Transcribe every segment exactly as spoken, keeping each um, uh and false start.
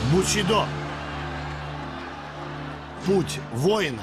Бусидо. Путь воина.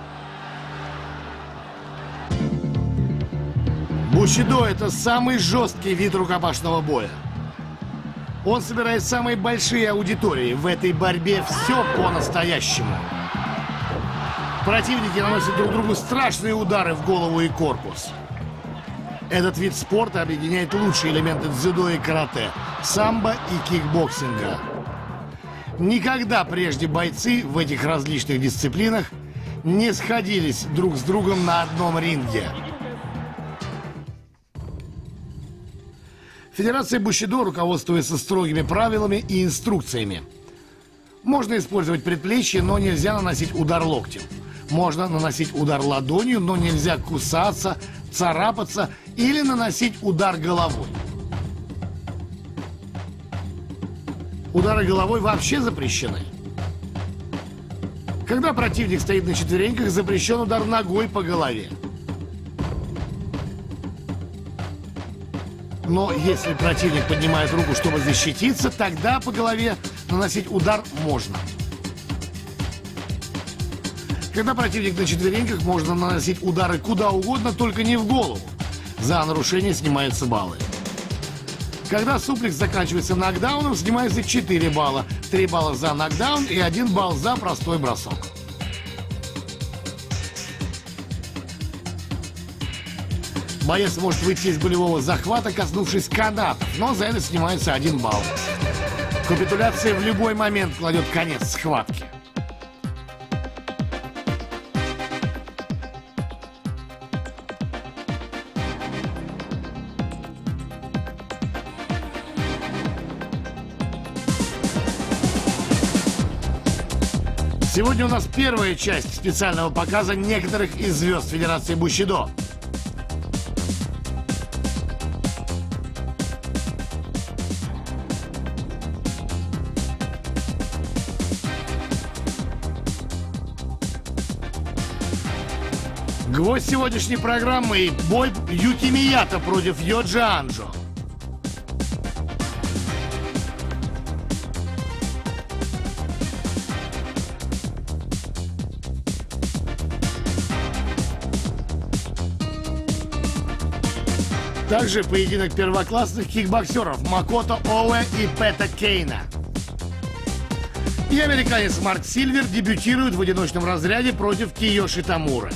Бусидо – это самый жесткий вид рукопашного боя. Он собирает самые большие аудитории. В этой борьбе все по-настоящему. Противники наносят друг другу страшные удары в голову и корпус. Этот вид спорта объединяет лучшие элементы дзюдо и карате, самбо и кикбоксинга. Никогда прежде бойцы в этих различных дисциплинах не сходились друг с другом на одном ринге. Федерация Бусидо руководствуется строгими правилами и инструкциями. Можно использовать предплечье, но нельзя наносить удар локтем. Можно наносить удар ладонью, но нельзя кусаться, царапаться или наносить удар головой. Удары головой вообще запрещены. Когда противник стоит на четвереньках, запрещен удар ногой по голове. Но если противник поднимает руку, чтобы защититься, тогда по голове наносить удар можно. Когда противник на четвереньках, можно наносить удары куда угодно, только не в голову. За нарушение снимаются баллы. Когда суплекс заканчивается нокдауном, снимается четыре балла. три балла за нокдаун и один балл за простой бросок. Боец может выйти из болевого захвата, коснувшись канатов, но за это снимается один балл. Капитуляция в любой момент кладет конец схватке. Сегодня у нас первая часть специального показа некоторых из звезд Федерации Бусидо. Гвоздь сегодняшней программы – бой Юки Мията против Йоджи Анджо. Также поединок первоклассных кикбоксеров Макото Оуэ и Пэта Кейна. И американец Марк Сильвер дебютирует в одиночном разряде против Кийоши Тамуры.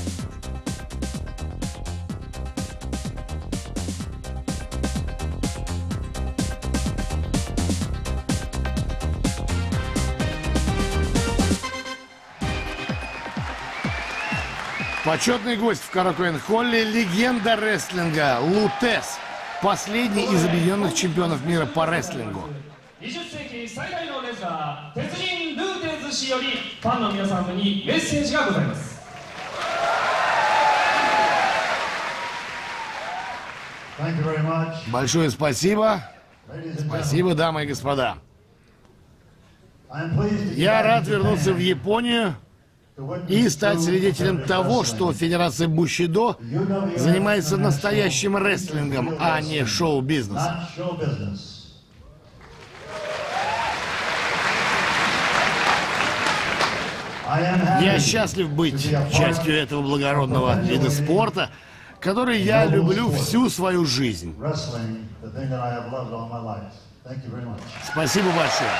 Почетный гость в Каракуэн-холле – легенда рестлинга Лутес, последний из объединенных чемпионов мира по рестлингу. Большое спасибо. Спасибо, дамы и господа. Я рад вернуться в Японию и стать свидетелем того, что Федерация Бусидо занимается настоящим рестлингом, а не шоу-бизнесом. Я счастлив быть частью этого благородного вида спорта, который я люблю всю свою жизнь. Спасибо большое.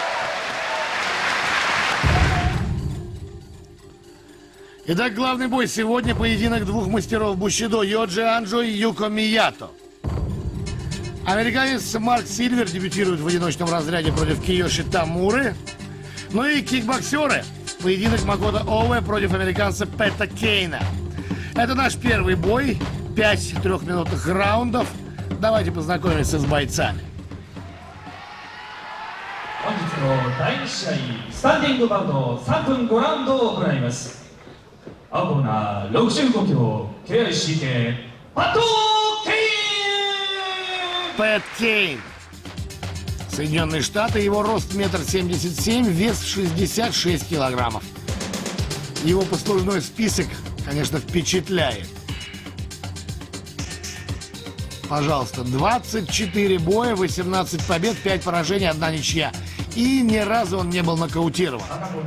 Итак, главный бой сегодня – поединок двух мастеров Бусидо – Йоджи Анджо и Юко Мията. Американец Марк Сильвер дебютирует в одиночном разряде против Кийоши Тамуры. Ну и кикбоксеры – поединок Макото Оуэ против американца Пэта Кейна. Это наш первый бой, пять трехминутных раундов. Давайте познакомимся с бойцами. Пэт Кейн. Соединенные Штаты, его рост метр семьдесят семь, вес шестьдесят шесть килограммов. Его послужной список, конечно, впечатляет. Пожалуйста, двадцать четыре боя, восемнадцать побед, пять поражений, одна ничья. И ни разу он не был нокаутирован.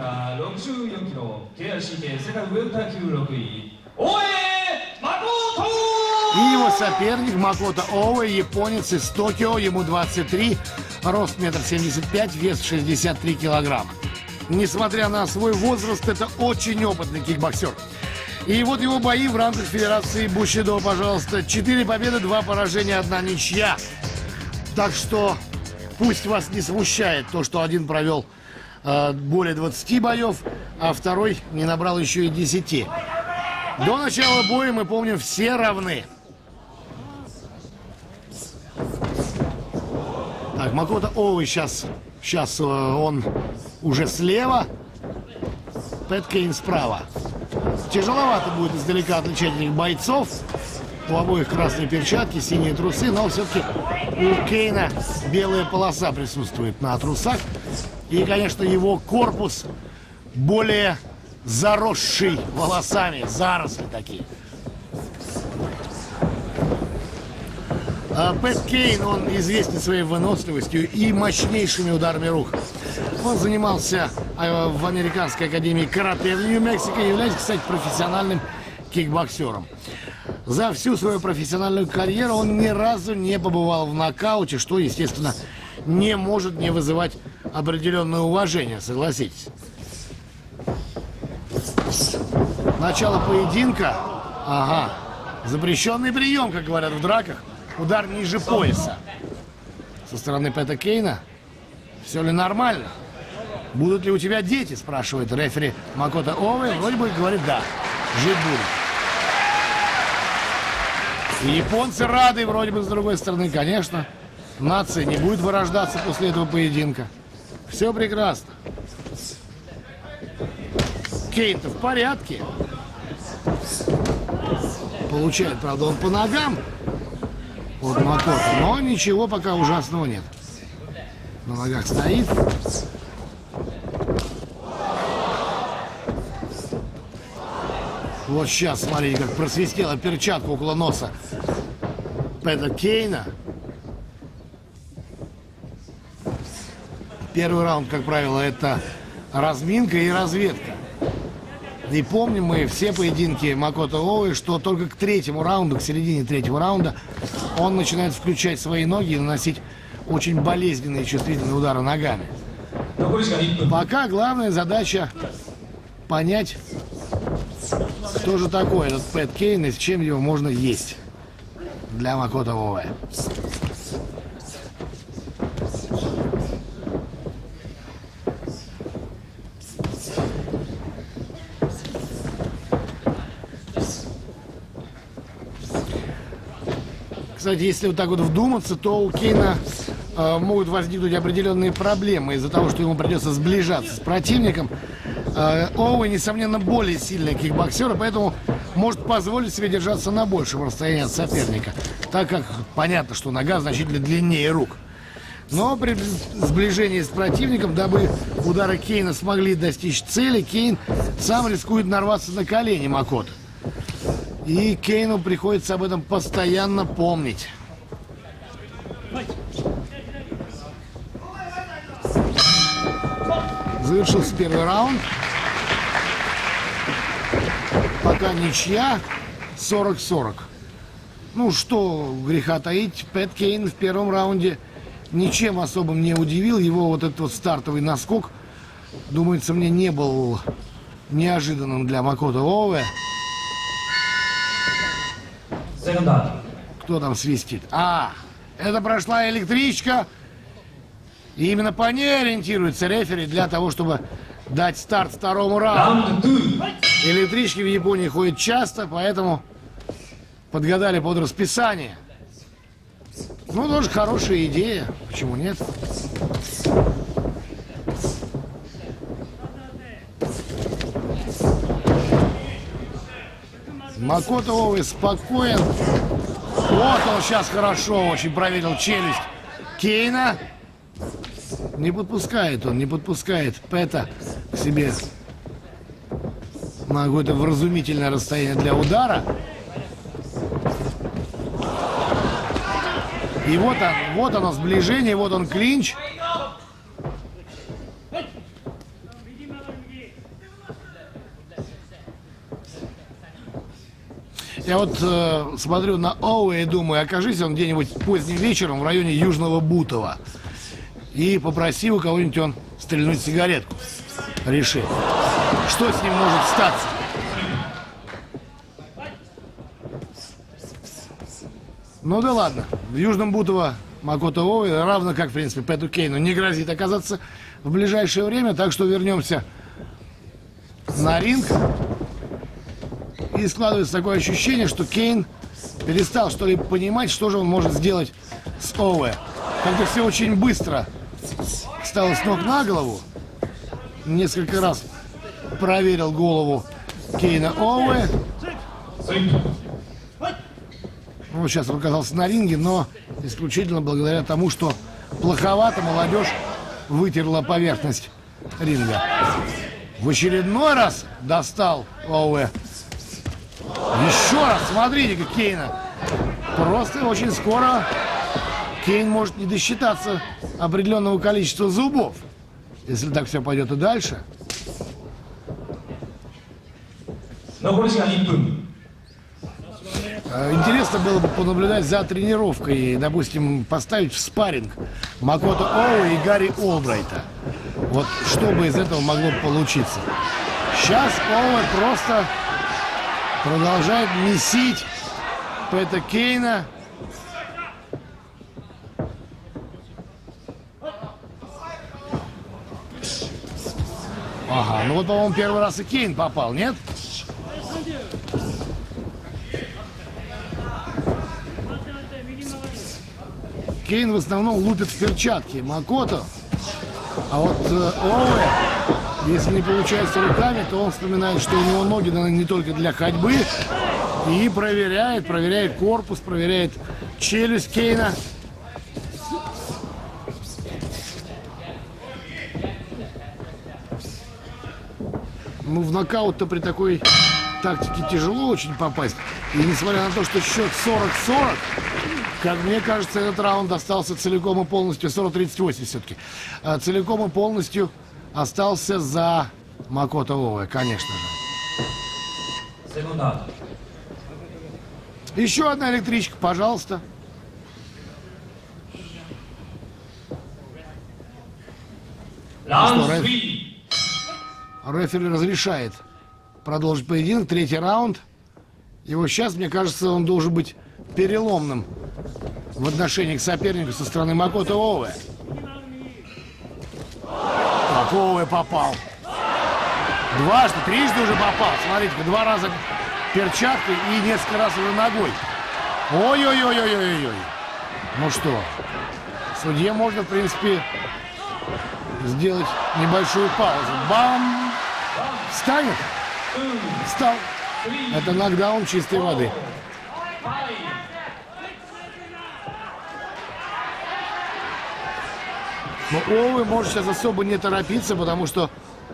И его соперник Макото Оуэ, японец из Токио, ему двадцать три, рост метр семьдесят пять, вес шестьдесят три килограмма. Несмотря на свой возраст, это очень опытный кикбоксер. И вот его бои в рамках Федерации Бушидо, пожалуйста. четыре победы, два поражения, одна ничья. Так что пусть вас не смущает то, что один провел э, более двадцати боев, а второй не набрал еще и десяти. До начала боя, мы помним, все равны. Так, Макото Оуэ сейчас, сейчас э, он уже слева, Пэт Кейн справа. Тяжеловато будет издалека отличать этих бойцов. У обоих красные перчатки, синие трусы, но все-таки у Кейна белая полоса присутствует на трусах. И, конечно, его корпус более заросший волосами, заросли такие. А Пэт Кейн, он известен своей выносливостью и мощнейшими ударами рук. Он занимался в Американской академии карате в Нью-Мексико и является, кстати, профессиональным кикбоксером. За всю свою профессиональную карьеру он ни разу не побывал в нокауте, что, естественно, не может не вызывать определенное уважение, согласитесь. Начало поединка. Ага. Запрещенный прием, как говорят в драках. Удар ниже пояса. Со стороны Пэта Кейна. Все ли нормально? Будут ли у тебя дети, спрашивает рефери Макото Оуэ. Вроде бы говорит, да, жить будет. И японцы рады, вроде бы, с другой стороны, конечно. Нация не будет вырождаться после этого поединка. Все прекрасно. Кейн-то в порядке. Получает, правда, он по ногам от Макото, но ничего пока ужасного нет. На ногах стоит. Вот сейчас, смотрите, как просвистела перчатка около носа Пэта Кейна. Первый раунд, как правило, это разминка и разведка. И помним мы все поединки Макото Оуэ, что только к третьему раунду, к середине третьего раунда, он начинает включать свои ноги и наносить очень болезненные чувствительные удары ногами. Пока главная задача понять, кто же такой этот Пэт Кейн и с чем его можно есть для Макото Оуэ. Кстати, если вот так вот вдуматься, то у Кейна э, могут возникнуть определенные проблемы из-за того, что ему придется сближаться с противником. Э, Оуэ, несомненно, более сильный кикбоксер, поэтому может позволить себе держаться на большем расстоянии от соперника, так как понятно, что нога значительно длиннее рук. Но при сближении с противником, дабы удары Кейна смогли достичь цели, Кейн сам рискует нарваться на колени Макото. И Кейну приходится об этом постоянно помнить. Завершился первый раунд. Пока ничья, сорок сорок. Ну что греха таить, Пэт Кейн в первом раунде ничем особым не удивил. Его вот этот вот стартовый наскок, думается, мне не был неожиданным для Макото Оуэ. Кто там свистит? А, это прошла электричка. И именно по ней ориентируется рефери для того, чтобы дать старт второму раунду. Электрички в Японии ходят часто, поэтому подгадали под расписание. Ну, тоже хорошая идея. Почему нет? Макото Оуэ спокоен. Вот он сейчас хорошо очень проверил челюсть Кейна. Не подпускает он, не подпускает Пэта к себе на какое-то вразумительное расстояние для удара. И вот, он, вот оно сближение, вот он клинч. Я вот э, смотрю на Оуэ и думаю, окажись он где-нибудь поздним вечером в районе Южного Бутова. И попроси у кого-нибудь он стрельнуть сигаретку. Реши, что с ним может статься. Ну да ладно. В Южном Бутово Макото Оуэ, равно как, в принципе, Пэту Кейну, не грозит оказаться в ближайшее время. Так что вернемся на ринг. И складывается такое ощущение, что Кейн перестал что-либо понимать, что же он может сделать с Оуэ. Как-то все очень быстро стало с ног на голову. Несколько раз проверил голову Кейна Оуэ. Ну, сейчас он оказался на ринге, но исключительно благодаря тому, что плоховато молодежь вытерла поверхность ринга. В очередной раз достал Оуэ. Еще раз, смотрите-ка Кейна. Просто очень скоро Кейн может не досчитаться определенного количества зубов. Если так все пойдет и дальше. Интересно было бы понаблюдать за тренировкой, допустим, поставить в спарринг Макото Оуэ и Гарри Олбрайта. Вот что бы из этого могло получиться. Сейчас Оуэ просто продолжает месить Пэта Кейна. Ага, ну вот, по-моему, первый раз и Кейн попал, нет? Кейн в основном лупит в перчатки Макото. А вот э, Оуэ, если не получается руками, то он вспоминает, что у него ноги даны не только для ходьбы. И проверяет, проверяет корпус, проверяет челюсть Кейна. Ну, в нокаут-то при такой тактике тяжело очень попасть. И несмотря на то, что счет сорок сорок, как мне кажется, этот раунд остался целиком и полностью, сорок тридцать восемь все-таки, целиком и полностью остался за Макото Оуэ, конечно же. Еще одна электричка, пожалуйста. Что, реф... рефери разрешает продолжить поединок. Третий раунд. Его сейчас, мне кажется, он должен быть переломным в отношении к сопернику со стороны Макото Оуэ. Так, Оуэ попал. Дважды, трижды уже попал. Смотрите-ка, два раза перчаткой и несколько раз уже ногой. Ой-ой-ой-ой-ой-ой. Ну что, судье можно, в принципе, сделать небольшую паузу. Бам! Встанет? Встал. Это нокдаун чистой воды. Но Оуэ может сейчас особо не торопиться, потому что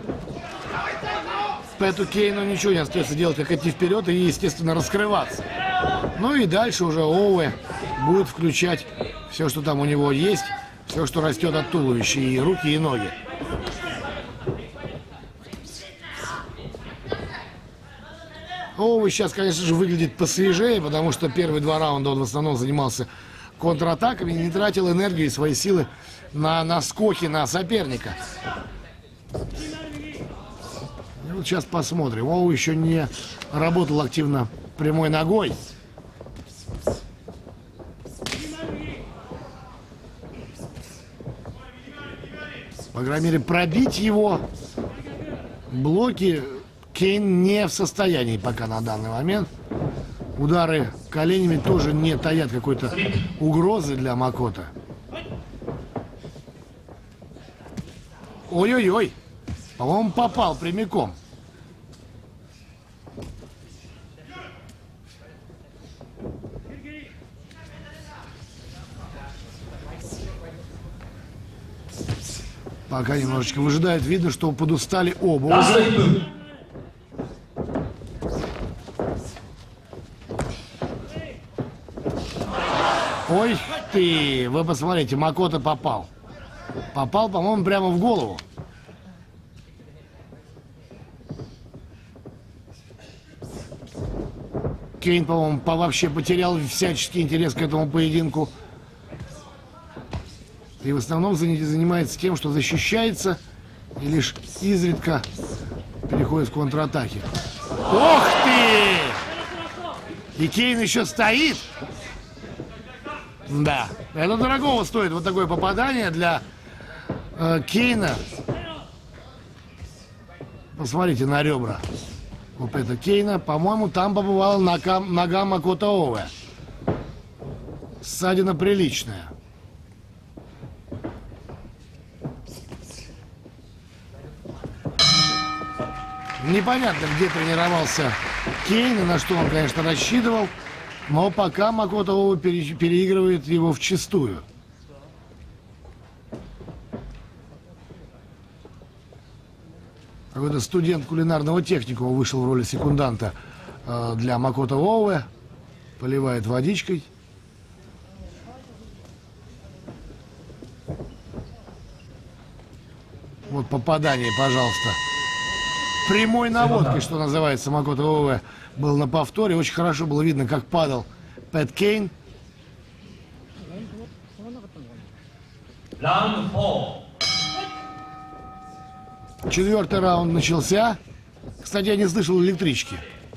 Пэту Кейну ничего не остается делать, как идти вперед и, естественно, раскрываться. Ну и дальше уже Оуэ будет включать все, что там у него есть, все, что растет от туловища, и руки, и ноги. Оуэ сейчас, конечно же, выглядит посвежее, потому что первые два раунда он в основном занимался контратаками и не тратил энергию и свои силы на наскоки на соперника. И вот сейчас посмотрим. Оуэ еще не работал активно прямой ногой. По крайней мере, пробить его блоки Кейн не в состоянии пока на данный момент. Удары коленями тоже не таят какой-то угрозы для Макото. Ой-ой-ой. По-моему, попал прямиком. Пока немножечко выжидает. Видно, что подустали оба уже. Ой, ты! Вы посмотрите, Макото попал. Попал, по-моему, прямо в голову. Кейн, по-моему, вообще потерял всяческий интерес к этому поединку. И в основном занимается тем, что защищается и лишь изредка переходит в контратаки. Ох ты! И Кейн еще стоит. Да, это дорогого стоит вот такое попадание для э, Кейна. Посмотрите на ребра. Вот это Кейна, по-моему, там побывала нога, нога Макото Оуэ. Ссадина приличная. Непонятно, где тренировался Кейн и на что он, конечно, рассчитывал. Но пока Макото Оуэ пере, переигрывает его вчистую. Какой-то студент кулинарного техникума вышел в роли секунданта э, для Макото Оуэ. Поливает водичкой. Вот попадание, пожалуйста. Прямой наводкой, что называется, Макото Оуэ был на повторе. Очень хорошо было видно, как падал Пэт Кейн. Четвертый раунд начался. Кстати, я не слышал электрички.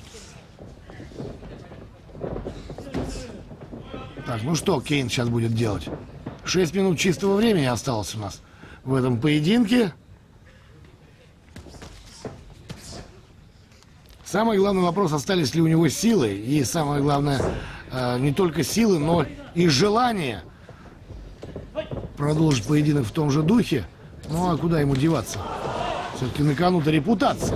Так, ну что Кейн сейчас будет делать? Шесть минут чистого времени осталось у нас в этом поединке. Самый главный вопрос, остались ли у него силы. И самое главное, не только силы, но и желание продолжить поединок в том же духе. Ну а куда ему деваться? Все-таки на кону-то репутация.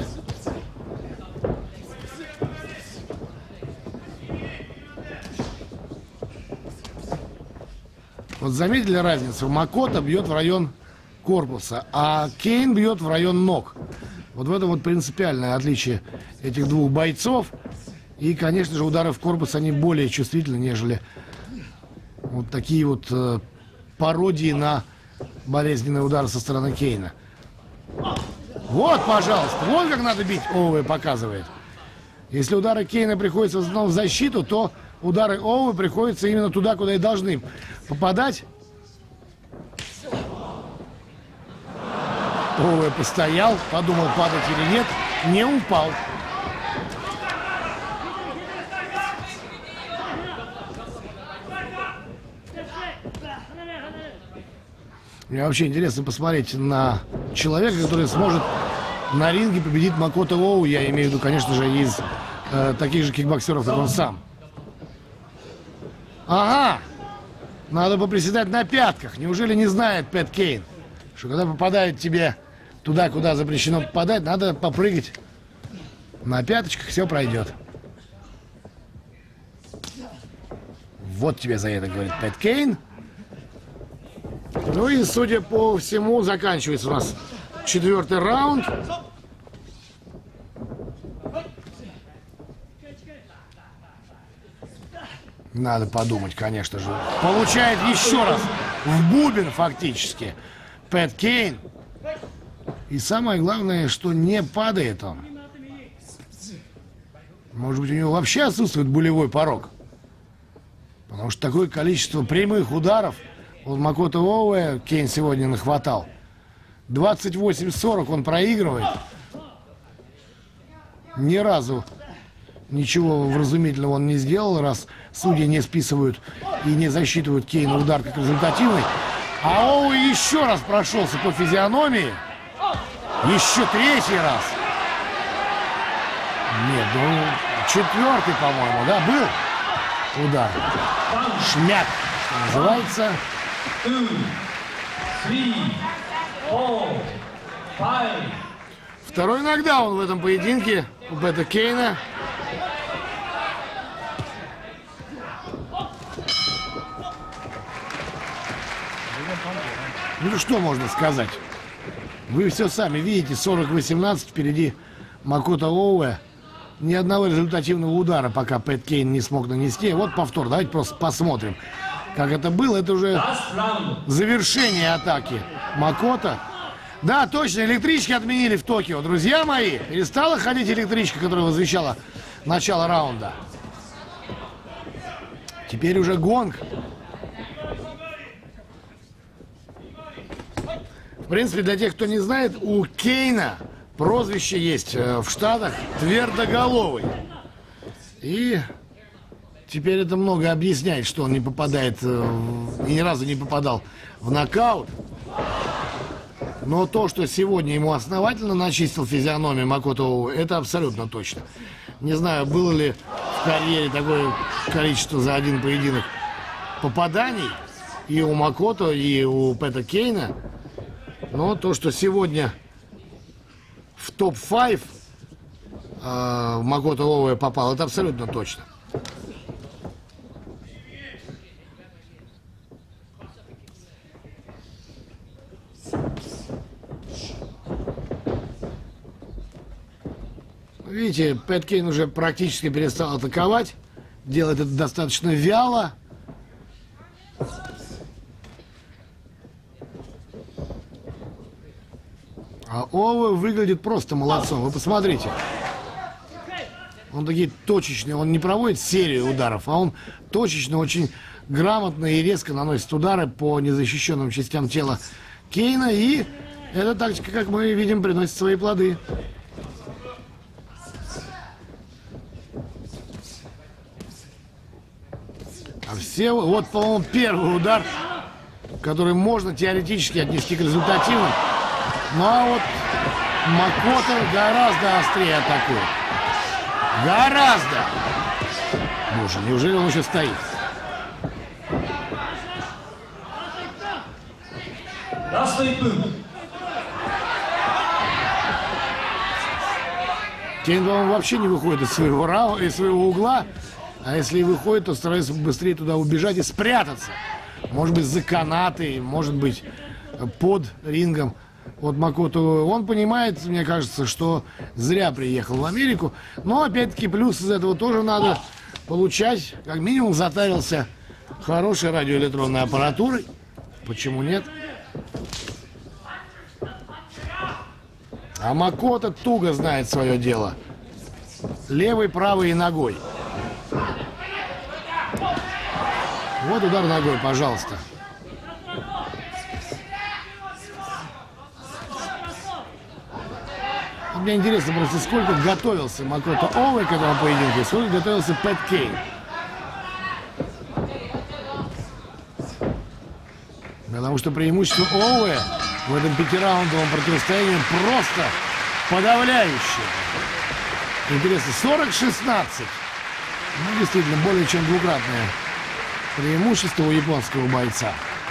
Вот заметили разницу? Макото бьет в район корпуса, а Кейн бьет в район ног. Вот в этом вот принципиальное отличие этих двух бойцов. И, конечно же, удары в корпус, они более чувствительны, нежели вот такие вот э, пародии на болезненный удар со стороны Кейна. Вот, пожалуйста, вот как надо бить, Оуэ показывает. Если удары Кейна приходятся в основном в защиту, то удары Оуэ приходятся именно туда, куда и должны попадать. Оуэ постоял, подумал, падать или нет, не упал. Мне вообще интересно посмотреть на человека, который сможет на ринге победить Макото Оуэ. Я имею в виду, конечно же, из э, таких же кикбоксеров, как он сам. Ага! Надо поприседать на пятках. Неужели не знает Пэт Кейн, что когда попадает тебе туда, куда запрещено попадать, надо попрыгать на пяточках, все пройдет. Вот тебе за это, говорит Пэт Кейн. Ну и, судя по всему, заканчивается у нас четвертый раунд. Надо подумать, конечно же. Получает еще раз в бубен фактически Пэт Кейн. И самое главное, что не падает он. Может быть, у него вообще отсутствует болевой порог. Потому что такое количество прямых ударов от Макото Оуэ Кейн сегодня нахватал. двадцать восемь сорок он проигрывает. Ни разу ничего вразумительного он не сделал, раз судьи не списывают и не засчитывают Кейну удар как результативный. А Оуэ еще раз прошелся по физиономии. Еще третий раз. Нет, ну, четвертый, по-моему, да, был удар. Шмяк, что называется. Второй нокдаун в этом поединке у Пэта Кейна. Ну что можно сказать? Вы все сами видите, сорок восемнадцать впереди Макото Оуэ. Ни одного результативного удара пока Пэт Кейн не смог нанести. Вот повтор, давайте просто посмотрим, как это было, это уже завершение атаки Макото. Да, точно, электрички отменили в Токио. Друзья мои, перестала ходить электричка, которая возвещала начало раунда. Теперь уже гонг. В принципе, для тех, кто не знает, у Кейна прозвище есть в Штатах твердоголовый. И теперь это много объясняет, что он не попадает, и ни разу не попадал в нокаут. Но то, что сегодня ему основательно начистил физиономию Макото, это абсолютно точно. Не знаю, было ли в карьере такое количество за один поединок попаданий и у Макото, и у Пэта Кейна. Но то, что сегодня в топ пять э, Макото Оуэ попал, это абсолютно точно. Видите, Пэт Кейн уже практически перестал атаковать. Делает это достаточно вяло. А Оуэ выглядит просто молодцом. Вы посмотрите. Он такие точечные. Он не проводит серию ударов, а он точечно, очень грамотно и резко наносит удары по незащищенным частям тела Кейна. И эта тактика, как мы видим, приносит свои плоды. А все, вот, по-моему, первый удар, который можно теоретически отнести к результативным. Ну а вот Макото гораздо острее атакует. Гораздо. Боже, неужели он еще стоит? Кейн, по-моему, вообще не выходит из своего, рау... из своего угла. А если и выходит, то старается быстрее туда убежать и спрятаться. Может быть, за канаты, может быть, под рингом. Вот Макото, он понимает, мне кажется, что зря приехал в Америку. Но, опять-таки, плюс из этого тоже надо получать. Как минимум, затарился хорошей радиоэлектронной аппаратурой. Почему нет? А Макото туго знает свое дело. Левой, правой и ногой. Вот удар ногой, пожалуйста. Мне интересно просто, сколько готовился Макото Оуэ к этому поединку, сколько готовился Пэт Кейн. Потому что преимущество Оуэ в этом пятираундовом противостоянии просто подавляющее. Интересно, сорок шестнадцать. Ну, действительно, более чем двукратное преимущество у японского бойца.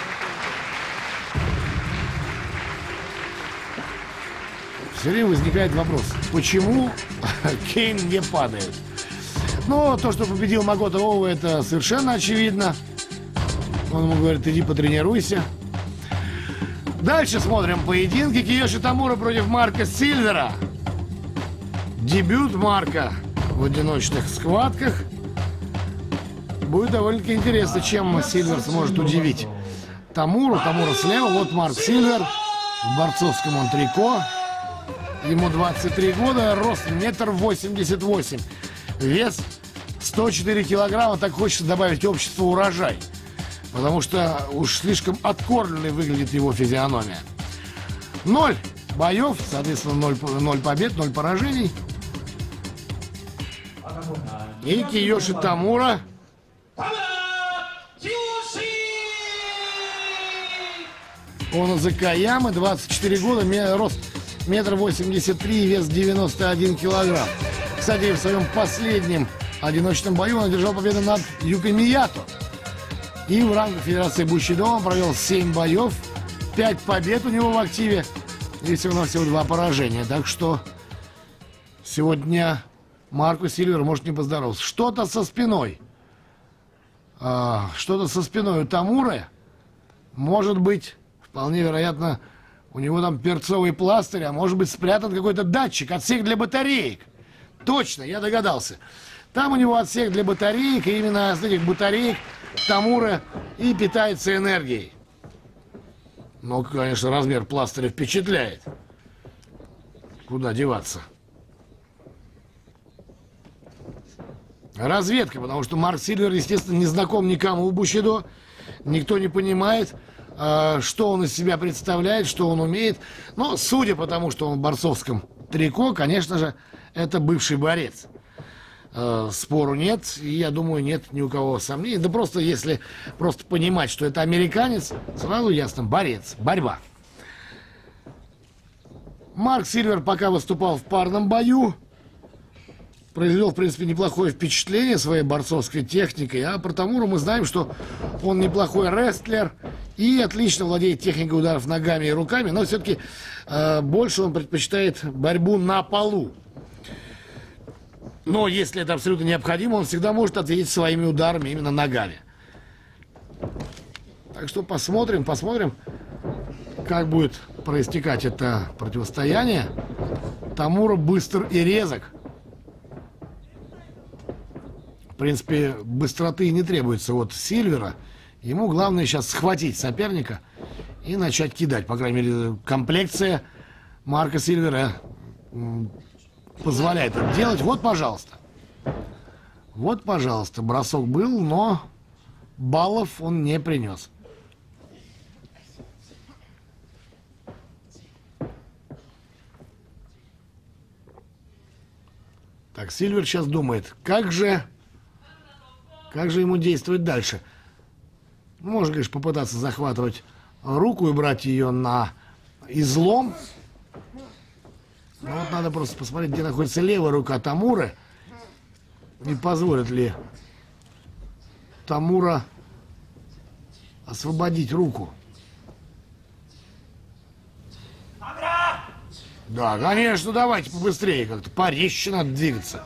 Все время возникает вопрос, почему Кейн не падает? Ну, то, что победил Макото Оуэ, это совершенно очевидно. Он ему говорит, иди потренируйся. Дальше смотрим поединки. Киёши Тамура против Марка Сильвера. Дебют Марка в одиночных схватках. Будет довольно-таки интересно, чем Сильвер сможет удивить Тамуру. Тамура слева, вот Марк Сильвер. В борцовском он трико. Ему двадцать три года, рост метр восемьдесят восемь. Вес сто четыре килограмма. Так хочется добавить общество урожай. Потому что уж слишком откормленной выглядит его физиономия. Ноль боев, соответственно, ноль, ноль побед, ноль поражений. И Киёши Тамура. Он из Окаямы, двадцать четыре года, рост метр восемьдесят три, вес девяносто один килограмм. Кстати, в своем последнем одиночном бою он одержал победу над Юкой Миято. И в рамках Федерации Бушидо он провел семь боев, пять побед у него в активе и всего-навсего два поражения. Так что сегодня Марку Сильверу может не поздороваться. Что-то со спиной. А, что-то со спиной у Тамуры. Может быть, вполне вероятно, у него там перцовый пластырь, а может быть спрятан какой-то датчик, отсек для батареек. Точно, я догадался. Там у него отсек для батареек, и именно с этих батареек Тамура и питается энергией. Но, конечно, размер пластыря впечатляет. Куда деваться? Разведка, потому что Марк Сильвер, естественно, не знаком никому Бушидо. Никто не понимает, что он из себя представляет, что он умеет. Но, судя по тому, что он в борцовском трико, конечно же, это бывший борец. Спору нет, и я думаю, нет ни у кого сомнений. Да просто, если просто понимать, что это американец, сразу ясно, борец, борьба. Марк Сильвер пока выступал в парном бою, произвел, в принципе, неплохое впечатление своей борцовской техникой. А про Тамуру мы знаем, что он неплохой рестлер и отлично владеет техникой ударов ногами и руками, но все-таки э, больше он предпочитает борьбу на полу. Но если это абсолютно необходимо, он всегда может ответить своими ударами именно ногами. Так что посмотрим, посмотрим, как будет проистекать это противостояние. Тамура быстр и резок. В принципе, быстроты не требуется от Сильвера. Ему главное сейчас схватить соперника и начать кидать. По крайней мере, комплекция Марка Сильвера позволяет это делать. Вот, пожалуйста. Вот, пожалуйста. Бросок был, но баллов он не принес. Так, Сильвер сейчас думает, как же... Как же ему действовать дальше? Можно, конечно, попытаться захватывать руку и брать ее на излом. Но вот надо просто посмотреть, где находится левая рука Тамуры. Не позволит ли Тамура освободить руку. Да, конечно, давайте побыстрее как-то. Порезче надо двигаться.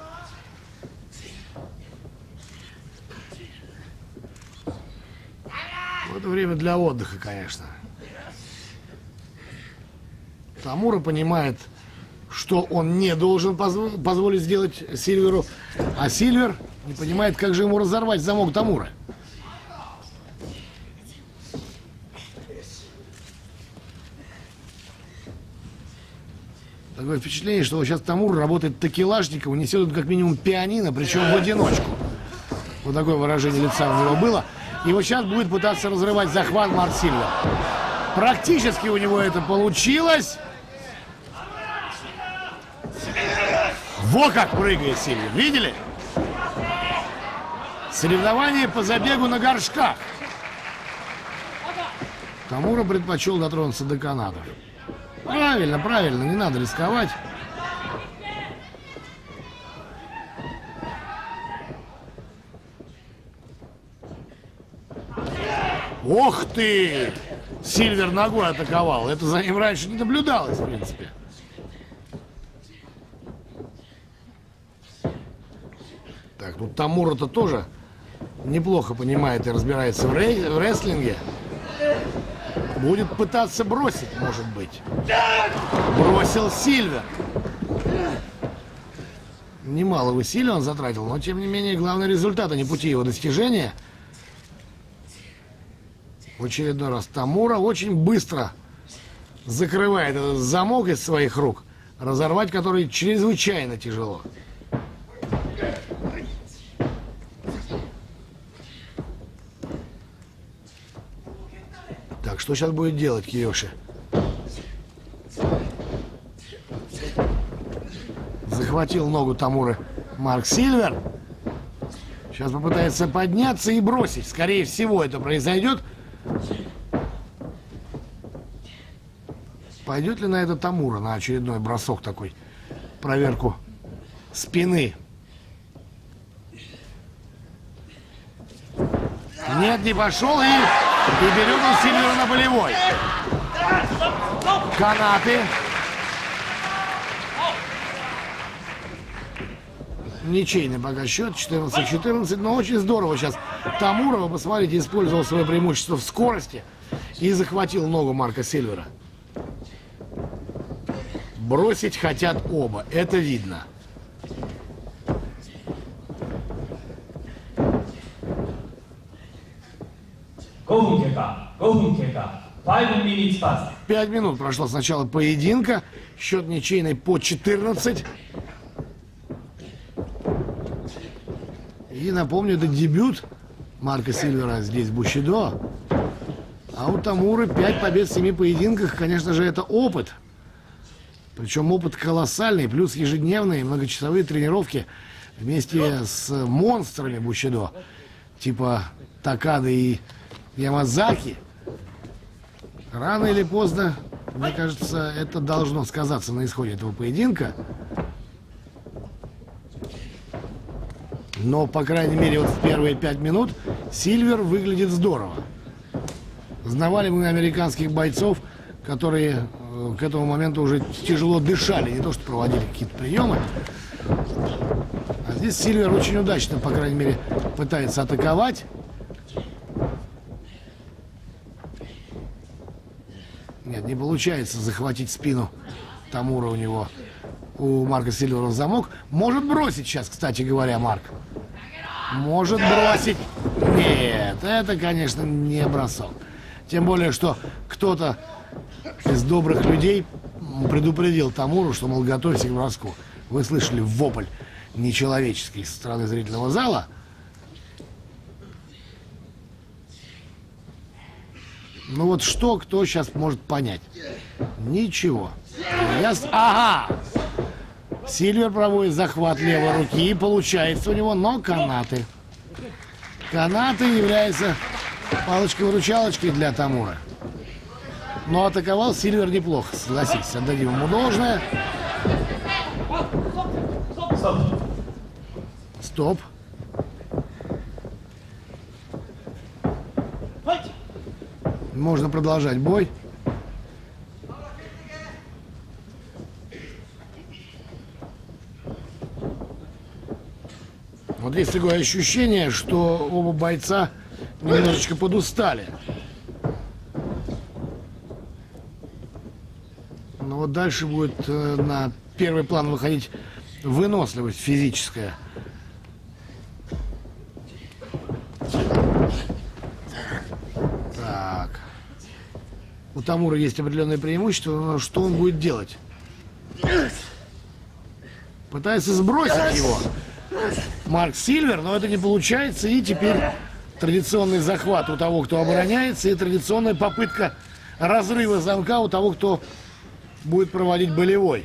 Это время для отдыха, конечно. Тамура понимает, что он не должен позв- позволить сделать Сильверу, а Сильвер не понимает, как же ему разорвать замок Тамуры. Такое впечатление, что сейчас Тамура работает такелажником, несет как минимум пианино, причем в одиночку. Вот такое выражение лица у него было. И вот сейчас будет пытаться разрывать захват Марк Сильвер. Практически у него это получилось. Во как прыгает Сильвер. Видели? Соревнование по забегу на горшках. Тамура предпочел дотронуться до канатов. Правильно, правильно, не надо рисковать. Ох ты! Сильвер ногой атаковал. Это за ним раньше не наблюдалось, в принципе. Так, тут Тамура-то тоже неплохо понимает и разбирается в, рей- в рестлинге. Будет пытаться бросить, может быть. Бросил Сильвер. Немало усилий он затратил, но тем не менее главный результат, а не пути его достижения. В очередной раз Тамура очень быстро закрывает этот замок из своих рук, разорвать который чрезвычайно тяжело. Так, что сейчас будет делать Киёши? Захватил ногу Тамуры Марк Сильвер. Сейчас попытается подняться и бросить. Скорее всего, это произойдет. Пойдет ли на это Тамура, на очередной бросок такой, проверку спины? Нет, не пошел, и, и берет он Сильвера на болевой. Канаты. Ничейный пока счет, четырнадцать четырнадцать, но очень здорово сейчас Тамура, вы посмотрите, использовал свое преимущество в скорости и захватил ногу Марка Сильвера. Бросить хотят оба, это видно. ごふん経過、ごふん経過、five minutes past. Пять минут прошло с начала поединка. Счет ничейный по четырнадцать. И напомню, это дебют Марка Сильвера здесь в Бушидо. А у Тамуры пять побед в семи поединках, конечно же, это опыт. Причем опыт колоссальный, плюс ежедневные многочасовые тренировки вместе с монстрами Бушидо, типа Такады и Ямазаки. Рано или поздно, мне кажется, это должно сказаться на исходе этого поединка. Но, по крайней мере, вот в первые пять минут Сильвер выглядит здорово. Знавали мы американских бойцов, которые э, к этому моменту уже тяжело дышали, не то что проводили какие-то приемы. А здесь Сильвер очень удачно, по крайней мере, пытается атаковать. Нет, не получается захватить спину Тамура у него. У Марка Сильвера в замок. Может бросить сейчас, кстати говоря, Марк. Может бросить. Нет, это, конечно, не бросок. Тем более, что кто-то из добрых людей предупредил Тамуру, что, мол, готовься к броску. Вы слышали вопль нечеловеческий со стороны зрительного зала. Ну вот что, кто сейчас может понять? Ничего. Я... Ага! Сильвер проводит захват левой руки. Получается у него, но канаты. Канаты являются палочкой-выручалочкой для Тамура. Но атаковал Сильвер неплохо, согласитесь. Отдадим ему должное. Стоп. Можно продолжать бой. Вот есть такое ощущение, что оба бойца немножечко подустали. Но вот дальше будет э, на первый план выходить выносливость физическая. Так. У Тамура есть определенное преимущество, но что он будет делать? Пытается сбросить его Марк Сильвер, но это не получается. И теперь традиционный захват у того, кто обороняется, и традиционная попытка разрыва замка у того, кто будет проводить болевой.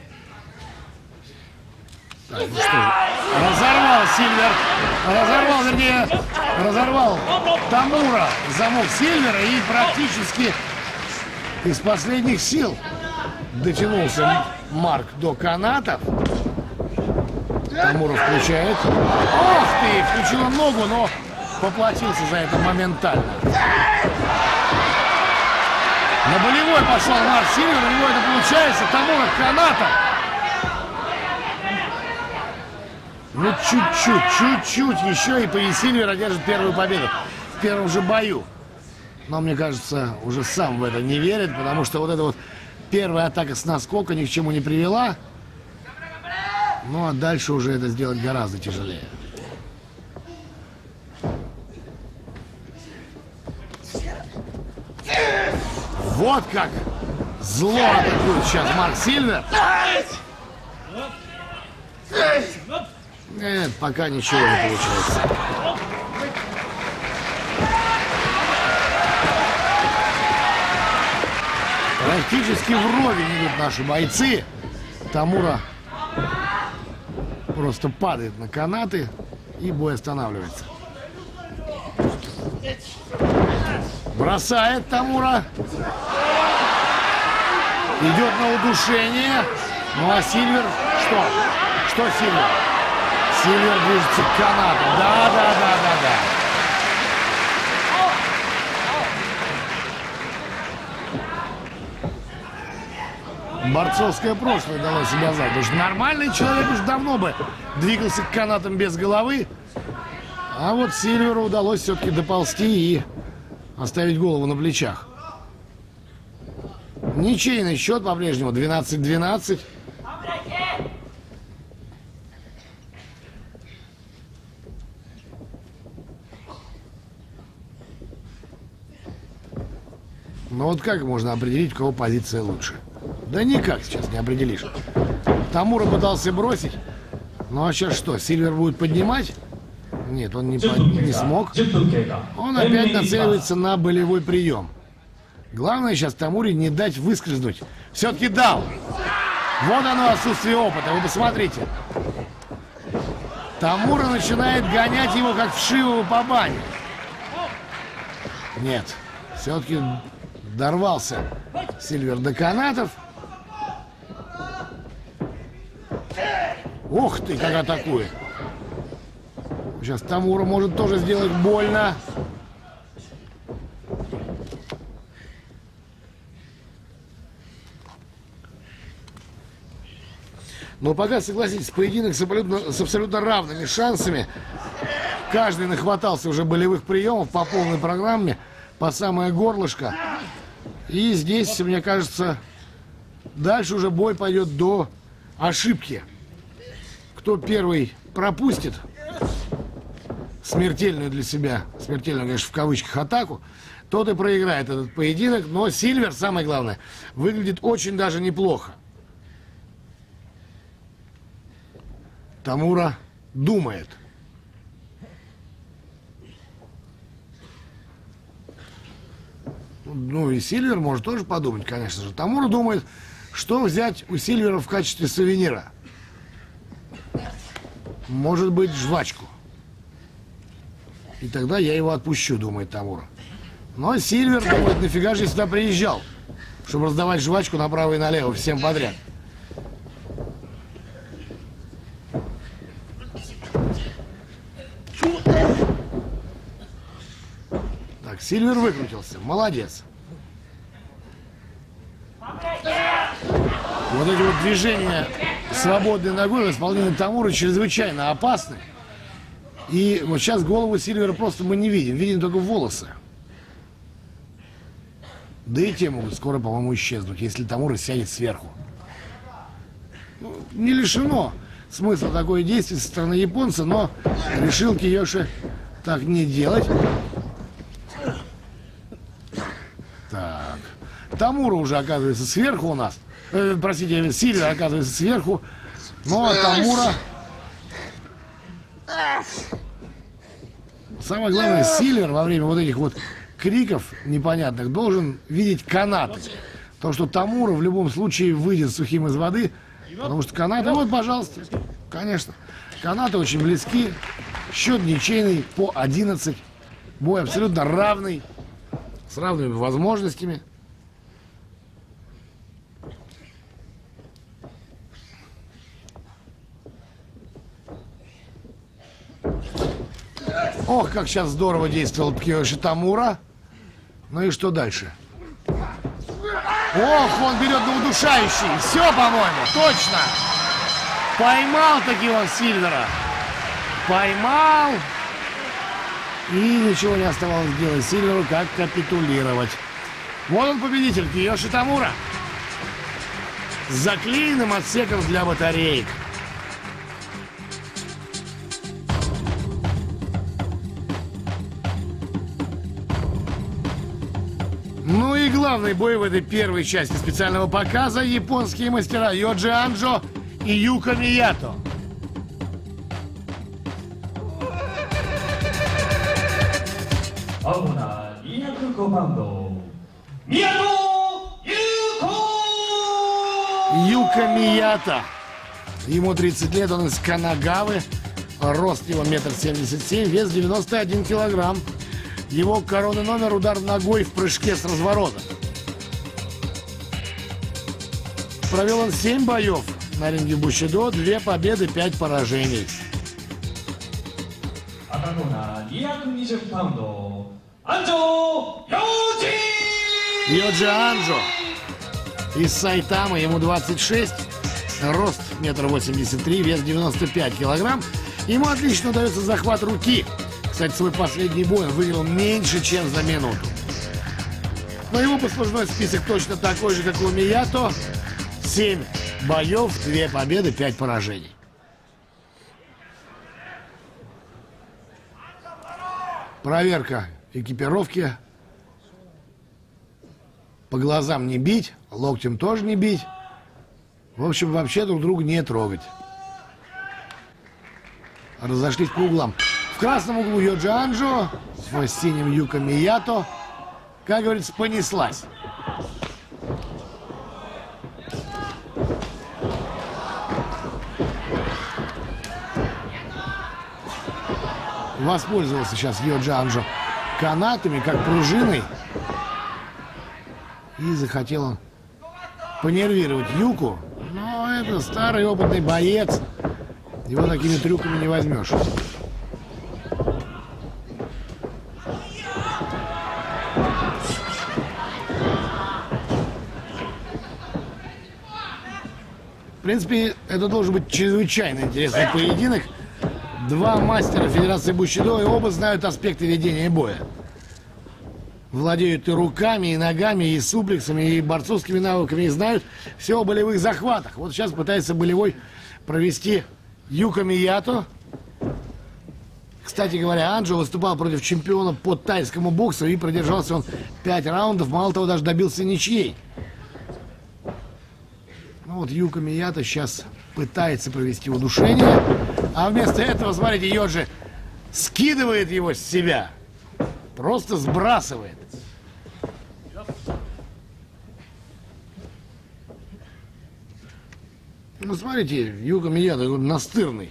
Так, ну что же. Разорвал Сильвер. Разорвал, вернее, разорвал Тамура замок Сильвера и практически из последних сил дотянулся Марк до канатов. Тамура включает. Ох ты! Включила ногу, но поплатился за это моментально. На болевой пошел Марк Сильвер, у него это получается. Тамура каната. Ну чуть-чуть, чуть-чуть еще, и Паи Сильвер одержит первую победу в первом же бою. Но мне кажется, уже сам в это не верит, потому что вот эта вот первая атака с наскока ни к чему не привела. Ну а дальше уже это сделать гораздо тяжелее. Вот как зло атакует сейчас Марк Сильвер. Нет, пока ничего не получается. Практически вровень идут наши бойцы. Тамура просто падает на канаты, и бой останавливается. Бросает Тамура. Идет на удушение. Ну а Сильвер что? Что Сильвер? Сильвер движется к канату. Да, да, да, да, да. Борцовское прошлое дало себя знать. Потому что нормальный человек уж давно бы двигался к канатам без головы. А вот Сильверу удалось все-таки доползти и оставить голову на плечах. Ничейный счет по-прежнему двенадцать двенадцать. вот как можно определить, у кого позиция лучше? Да никак сейчас не определишь. Тамура пытался бросить. Ну а сейчас что, Сильвер будет поднимать? Нет, он не, под... не смог. Он опять нацеливается на болевой прием. Главное сейчас Тамуре не дать выскользнуть. Все-таки дал. Вот оно, отсутствие опыта. Вы посмотрите. Тамура начинает гонять его, как вшивого по бане. Нет, все-таки дорвался Сильвер до канатов. Ух ты, как атакует. Сейчас Тамура может тоже сделать больно. Но пока, согласитесь, поединок с абсолютно, с абсолютно равными шансами. Каждый нахватался уже болевых приемов по полной программе, по самое горлышко. И здесь, мне кажется, дальше уже бой пойдет до ошибки. Кто первый пропустит смертельную для себя, смертельную, конечно, в кавычках, атаку, тот и проиграет этот поединок. Но Сильвер, самое главное, выглядит очень даже неплохо. Тамура думает. Ну и Сильвер может тоже подумать, конечно же. Тамура думает, что взять у Сильвера в качестве сувенира. Может быть, жвачку. И тогда я его отпущу, думает Тамура. Но Сильвер думает, нафига же я сюда приезжал, чтобы раздавать жвачку направо и налево всем подряд. Так, Сильвер выкрутился. Молодец. Вот эти вот движения свободной ногой в исполнении Тамуры чрезвычайно опасны. И вот сейчас голову Сильвера просто мы не видим. Видим только волосы. Да и те могут скоро, по-моему, исчезнуть, если Тамура сядет сверху. Ну, не лишено смысла такое действие со стороны японца, но решил Киёши так не делать. Так. Тамура уже оказывается сверху у нас. Э, простите, Сильвер оказывается сверху. Но Тамура... Самое главное, Сильвер во время вот этих вот криков непонятных должен видеть канаты. То, что Тамура в любом случае выйдет сухим из воды. Потому что канаты... Вот, пожалуйста. Конечно. Канаты очень близки. Счет ничейный по одиннадцать. Бой абсолютно равный. С равными возможностями. Ох, как сейчас здорово действовал Киёши Тамура. Ну и что дальше? Ох, он берет на удушающий. Все, по-моему, точно. Поймал таки он Сильвера. Поймал. И ничего не оставалось делать Сильверу, как капитулировать. Вот он, победитель, Киёши Тамура. С заклеенным отсеком для батареек. Ну и главный бой в этой первой части специального показа — японские мастера Йоджи Анджо и Юка Миято. Юка Миято. Ему тридцать лет, он из Канагавы. Рост его метр семьдесят семь, вес девяносто один килограмм. Его коронный номер — удар ногой в прыжке с разворота. Провел он семь боев на ринге Бушидо, две победы, пять поражений. Йоджи Анджо из Сайтамы, ему двадцать шесть, рост метр восемьдесят три, вес девяносто пять килограмм. Ему отлично удается захват руки. Кстати, свой последний бой он выиграл меньше, чем за минуту. Но его послужной список точно такой же, как у Миято. семь боев, две победы, пять поражений. Проверка экипировки По глазам не бить, локтем тоже не бить. В общем, вообще друг друга не трогать. Разошлись по углам. В красном углу Йоджи Анджо, в синем Юка Миято. Как говорится, понеслась. Воспользовался сейчас Йоджи Анджо канатами, как пружиной. И захотел он понервировать Юку. Но это старый опытный боец. Его такими трюками не возьмешь. В принципе, это должен быть чрезвычайно интересный поединок. Два мастера Федерации Бусидо, и оба знают аспекты ведения боя. Владеют и руками, и ногами, и суплексами, и борцовскими навыками, и знают все о болевых захватах. Вот сейчас пытается болевой провести Юка Миято. Кстати говоря, Анджо выступал против чемпиона по тайскому боксу, и продержался он пять раундов, мало того, даже добился ничьей. Ну вот Юка Миято сейчас пытается провести удушение, а вместо этого, смотрите, Йоджи скидывает его с себя. Просто сбрасывает. Ну, смотрите, Юка Миято настырный.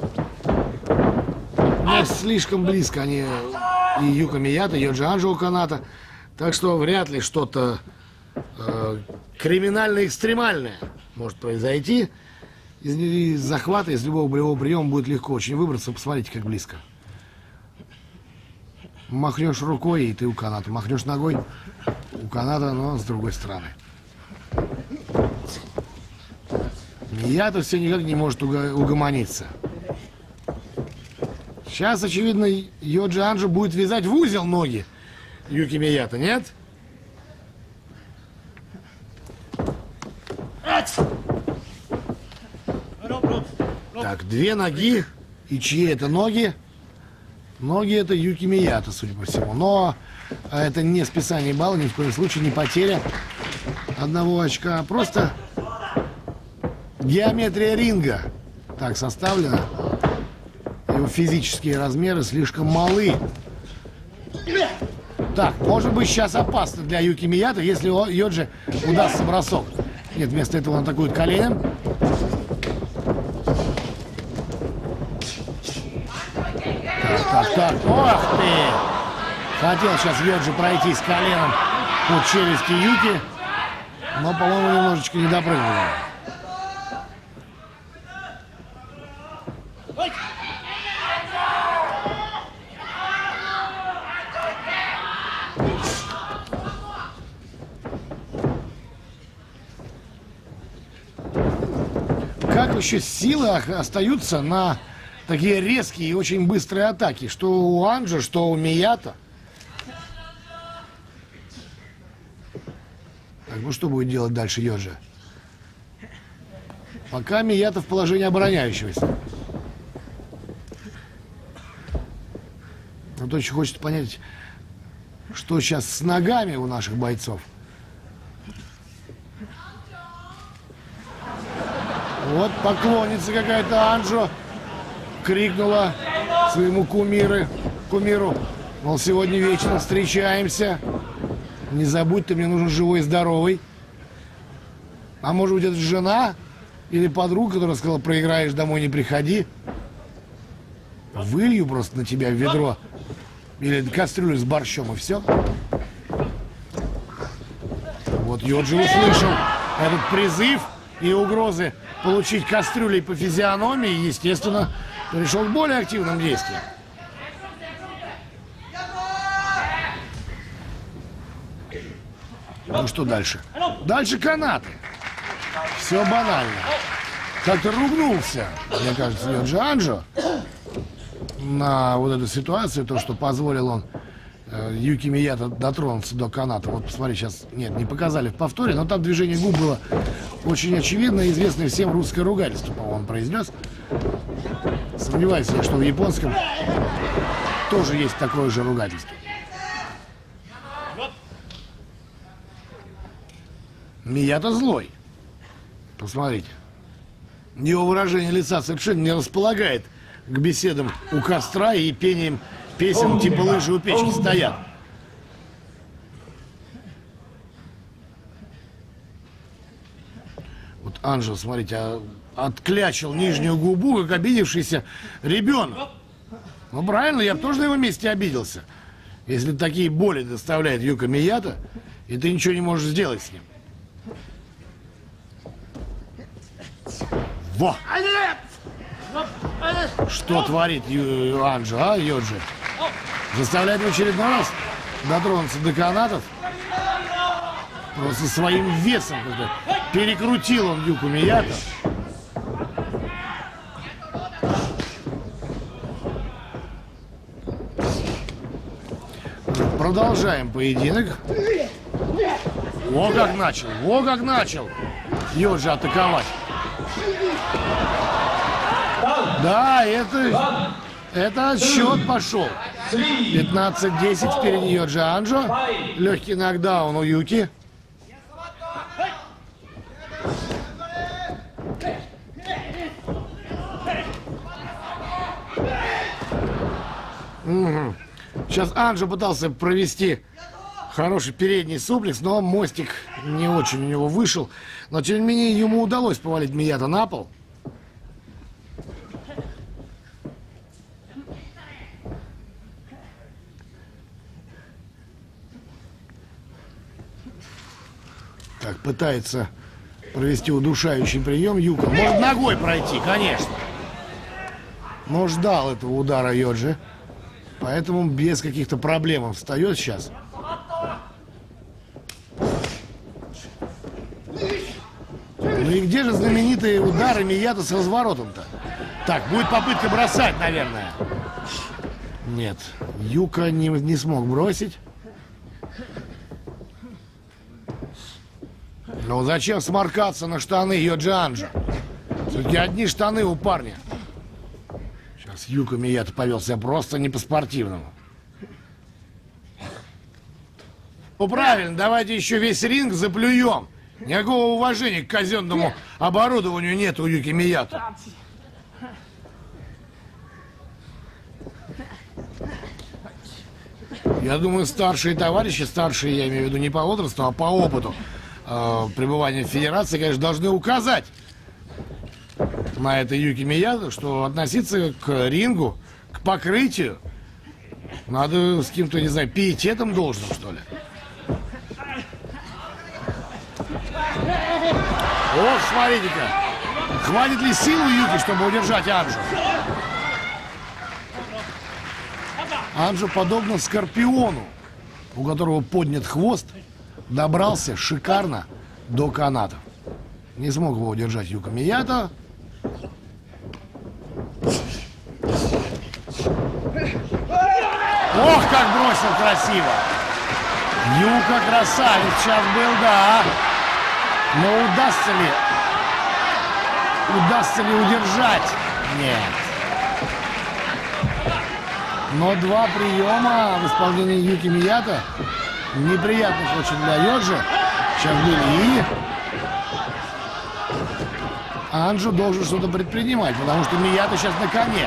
Но слишком близко они, и Юка Миято, и Йоджи Анджо Каната. Так что вряд ли что-то э, криминально-экстремальное может произойти. Из, из захвата, из любого болевого приема будет легко очень выбраться. Посмотрите, как близко. Махнешь рукой, и ты у каната. Махнешь ногой, у каната, но с другой стороны. Миято все никак не может угомониться. Сейчас, очевидно, Йоджи Анджо будет вязать в узел ноги Юки Миято, нет? Так, две ноги. И чьи это ноги? Ноги это Юки Миято, судя по всему. Но это не списание балла, ни в коем случае не потеря одного очка, а просто геометрия ринга так составлена. Его физические размеры слишком малы. Так, может быть сейчас опасно для Юки Миято, если Йоджи удастся бросок. Нет, вместо этого он атакует коленом. Так, так, ох ты! Хотел сейчас Йоджи пройти с коленом по челюсти Юки, но, по-моему, немножечко не допрыгнул. Как еще силы остаются на такие резкие и очень быстрые атаки, что у Анджо, что у Миято. Так, ну что будет делать дальше Йоджи? Пока Миято в положении обороняющегося. Но то еще хочет понять, что сейчас с ногами у наших бойцов. Вот поклонница какая-то Анджо крикнула своему кумиру, кумиру, мол, сегодня вечером встречаемся. Не забудь, ты мне нужен живой и здоровый. А может быть, это жена или подруга, которая сказала, проиграешь, домой не приходи. Вылью просто на тебя в ведро или кастрюлю с борщом, и все. Вот Йоджи услышал этот призыв и угрозы получить кастрюлей по физиономии, естественно, перешел к более активным действиям. Ну что дальше? Дальше канаты. Все банально. Как-то ругнулся, мне кажется, Йоджи Анджо на вот эту ситуацию, то, что позволил он э, Юки Миято дотронуться до каната. Вот посмотри, сейчас, нет, не показали в повторе, но там движение губ было очень очевидно, известное всем русское ругательство, по-моему, он произнес. Сомневаюсь я, что в японском тоже есть такое же ругательство. Мията злой. Посмотрите. Его выражение лица совершенно не располагает к беседам у костра и пением песен типа «Лыжи у печки стоят». Вот Анжел, смотрите, а, отклячил нижнюю губу, как обидевшийся ребенок. Ну правильно, я бы тоже на его месте обиделся. Если такие боли доставляет Юка Мията, и ты ничего не можешь сделать с ним. Во! Что творит Ю... Анжо, а, Йоджи? Заставляет в очередной раз дотронуться до канатов. Просто своим весом перекрутил он Юку Мията. Продолжаем поединок. О, как начал, о, как начал Йоджи атаковать. Да, это, это отсчет пошел. пятнадцать десять впереди Йоджи Анжо. Легкий нокдаун у Юки. Угу. Сейчас Анжо пытался провести хороший передний суплекс, но мостик не очень у него вышел. Но тем не менее ему удалось повалить Мията на пол. Так, пытается провести удушающий прием Юка. Может ногой пройти, конечно. Но ждал этого удара Йоджи. Поэтому без каких-то проблем он встает сейчас. Ну и где же знаменитые удары Мията с разворотом-то? Так, будет попытка бросать, наверное. Нет, Юка не, не смог бросить. Но зачем сморкаться на штаны Йоджи Анжо? Все-таки одни штаны у парня. Сейчас Юка Мията повел себя просто не по-спортивному. Ну правильно, давайте еще весь ринг заплюем. Никакого уважения к казенному оборудованию нет у Юки Мията. Я думаю, старшие товарищи, старшие, я имею в виду не по возрасту, а по опыту э, пребывания в федерации, конечно, должны указать на это Юки Мията, что относиться к рингу, к покрытию надо с каким-то, не знаю, пиететом должным, что ли. Ох, смотрите-ка, хватит ли силы Юки, чтобы удержать Анжо? Анжо, подобно скорпиону, у которого поднят хвост, добрался шикарно до канатов. Не смог его удержать Юка Мията. Ох, как бросил красиво! Юка красавец сейчас был, да. Но удастся ли? Удастся ли удержать? Нет. Но два приема в исполнении Юки Мията неприятных очень для Йоджи сейчас были. И Анжо должен что-то предпринимать, потому что Мията сейчас на коне.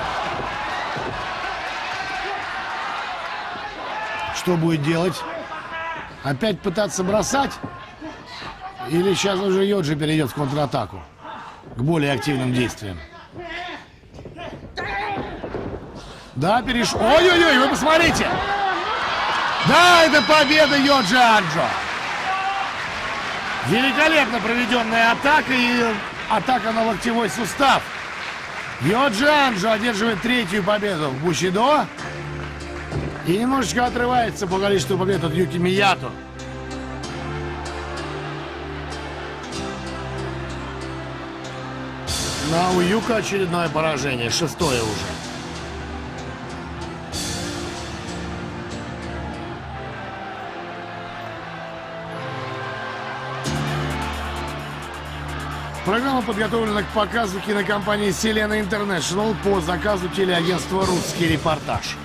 Что будет делать? Опять пытаться бросать? Или сейчас уже Йоджи перейдет в контратаку к более активным действиям? Да, перешел. Ой-ой-ой, вы посмотрите! Да, это победа Йоджи Анжо! Великолепно проведенная атака и атака на локтевой сустав. Йоджи Анжо одерживает третью победу в Бусидо и немножечко отрывается по количеству побед от Юки Мията. Но у Юка очередное поражение, шестое уже. Программа подготовлена к показу кинокомпании Селена Интернешнл по заказу телеагентства «Русский репортаж».